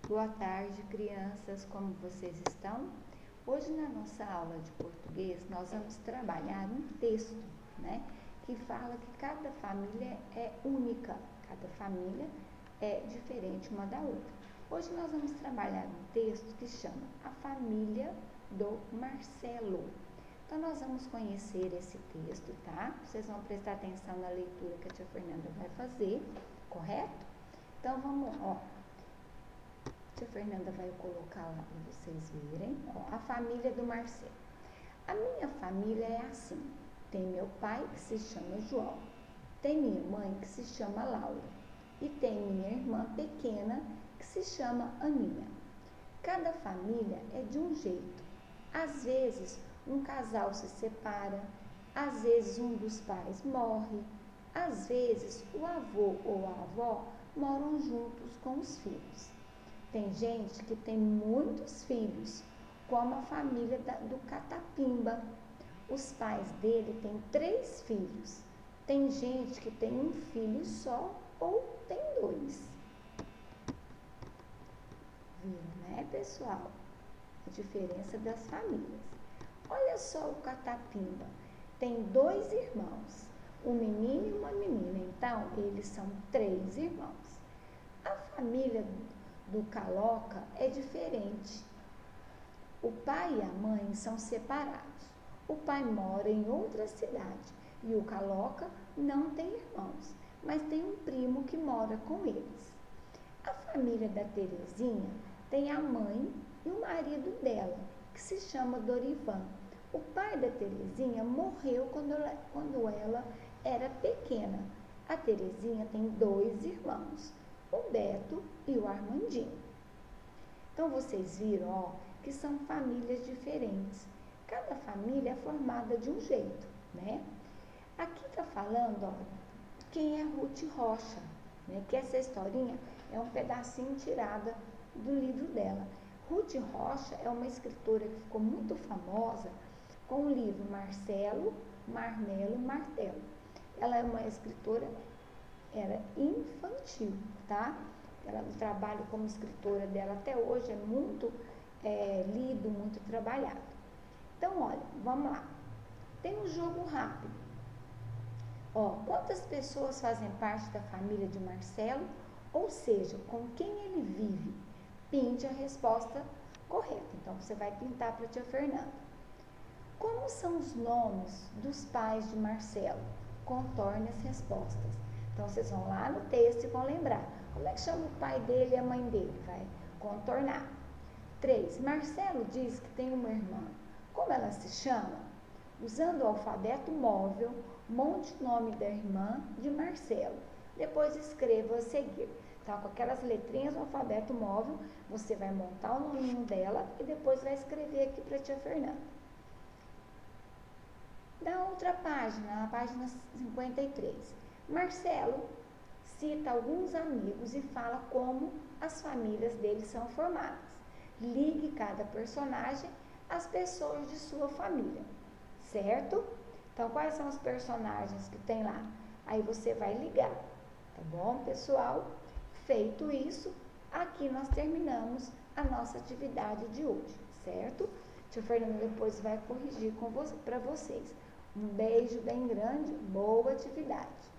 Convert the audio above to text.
Boa tarde, crianças, como vocês estão? Hoje na nossa aula de português nós vamos trabalhar um texto, né? Que fala que cada família é única, cada família é diferente uma da outra. Hoje nós vamos trabalhar um texto que chama A Família do Marcelo. Então nós vamos conhecer esse texto, tá? Vocês vão prestar atenção na leitura que a tia Fernanda vai fazer, correto? Então vamos, ó. A tia Fernanda vai colocar lá para vocês verem, ó, a família do Marcelo. A minha família é assim, tem meu pai que se chama João, tem minha mãe que se chama Laura e tem minha irmã pequena que se chama Aninha. Cada família é de um jeito. Às vezes um casal se separa, às vezes um dos pais morre, às vezes o avô ou a avó moram juntos com os filhos. Tem gente que tem muitos filhos, como a família do Catapimba. Os pais dele têm 3 filhos. Tem gente que tem um filho só ou tem 2. Viram, né, pessoal? A diferença das famílias. Olha só o Catapimba. Tem 2 irmãos, um menino e uma menina. Então, eles são 3 irmãos. A família do Caloca é diferente. O pai e a mãe são separados. O pai mora em outra cidade e o Caloca não tem irmãos, mas tem um primo que mora com eles. A família da Terezinha tem a mãe e o marido dela, que se chama Dorivan. O pai da Terezinha morreu quando ela era pequena. A Terezinha tem 2 irmãos, o Beto e o Armandinho. Então, vocês viram, ó, que são famílias diferentes. Cada família é formada de um jeito, né? Aqui tá falando, ó, quem é Ruth Rocha, né? Que essa historinha é um pedacinho tirada do livro dela. Ruth Rocha é uma escritora que ficou muito famosa com o livro Marcelo, Marmelo, Martelo. Ela é uma escritora era infantil, tá? O trabalho como escritora dela até hoje é muito lido, muito trabalhado. Então, olha, vamos lá. Tem um jogo rápido. Ó, quantas pessoas fazem parte da família de Marcelo? Ou seja, com quem ele vive? Pinte a resposta correta. Então, você vai pintar para a tia Fernanda. Como são os nomes dos pais de Marcelo? Contorne as respostas. Então, vocês vão lá no texto e vão lembrar. Como é que chama o pai dele e a mãe dele? Vai contornar. 3. Marcelo diz que tem uma irmã. Como ela se chama? Usando o alfabeto móvel, monte o nome da irmã de Marcelo. Depois escreva a seguir. Então, com aquelas letrinhas do alfabeto móvel, você vai montar o nominho dela e depois vai escrever aqui para a tia Fernanda. Da outra página, na página 53. Marcelo cita alguns amigos e fala como as famílias deles são formadas. Ligue cada personagem às pessoas de sua família, certo? Então, quais são os personagens que tem lá? Aí você vai ligar, tá bom, pessoal? Feito isso, aqui nós terminamos a nossa atividade de hoje, certo? Tia Fernanda depois vai corrigir para vocês. Um beijo bem grande, boa atividade!